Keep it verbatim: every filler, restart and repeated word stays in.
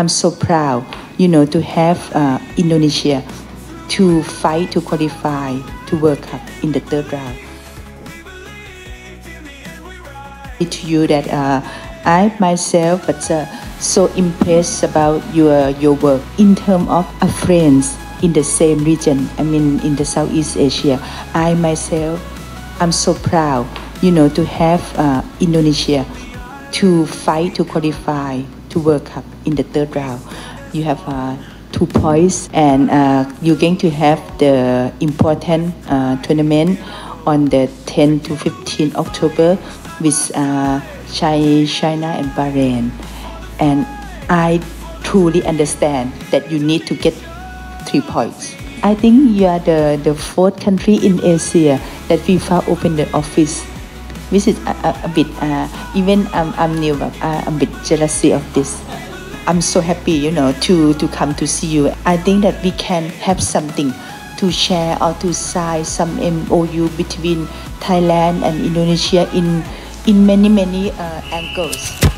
I'm so proud, you know, to have uh, Indonesia to fight to qualify to World Cup in the third round. To you that uh, I myself was uh, so impressed about your your work in terms of uh, friends in the same region. I mean, in the Southeast Asia. I myself, I'm so proud, you know, to have uh, Indonesia to fight to qualify to World Cup in the third round. You have uh, two points, and uh, you're going to have the important uh, tournament on the tenth to fifteenth October with uh, China and Bahrain. And I truly understand that you need to get three points. I think you are the, the fourth country in Asia that FIFA opened the office, which is a, a, a bit, uh, even um, I'm new, but uh, I'm a bit jealousy of this. I'm so happy, you know, to, to come to see you. I think that we can have something to share or to sign some M O U between Thailand and Indonesia in, in many, many uh, angles.